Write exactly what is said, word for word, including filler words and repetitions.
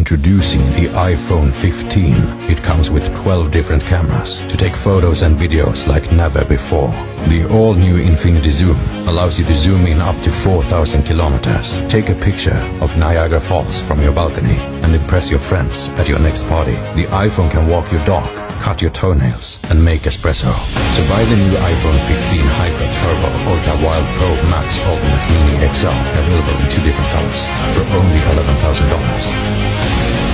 Introducing the iPhone fifteen. It comes with twelve different cameras to take photos and videos like never before. The all-new Infinity Zoom allows you to zoom in up to four thousand kilometers. Take a picture of Niagara Falls from your balcony and impress your friends at your next party. The iPhone can walk your dog, cut your toenails, and make espresso. So buy the new iPhone fifteen Hyper Turbo Ultra Wild Pro Max Ultimate Mini X L, available in two different colors, for only eleven thousand dollars.